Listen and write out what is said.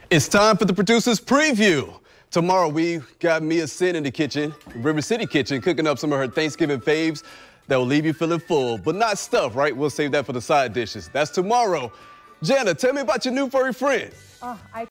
It's time for the producer's preview. Tomorrow we got Mia Sin in the kitchen, River City Kitchen, cooking up some of her Thanksgiving faves that will leave you feeling full, but not stuffed, right? We'll save that for the side dishes. That's tomorrow. Jana, tell me about your new furry friend. Oh, I